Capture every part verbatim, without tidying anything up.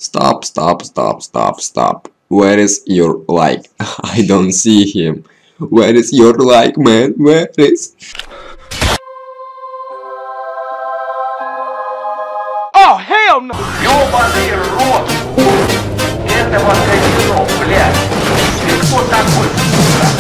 Stop, stop, stop, stop, stop. Where is your like? I don't see him. Where is your like, man? Where is? Oh, hell no! Ёбаный рот! Этого казино, блядь! Ты кто такой, сука?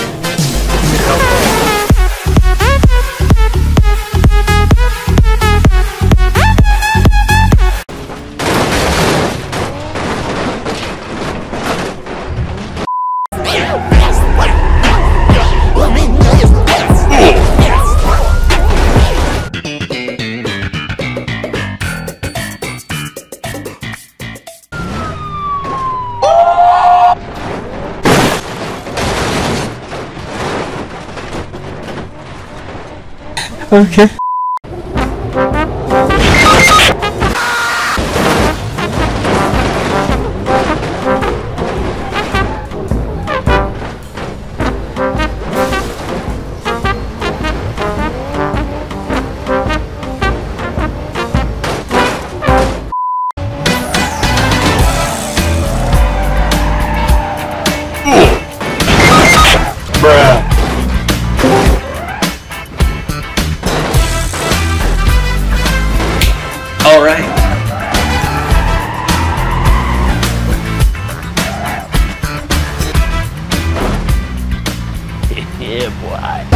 Okay. Bruh. All right. Yeah, boy.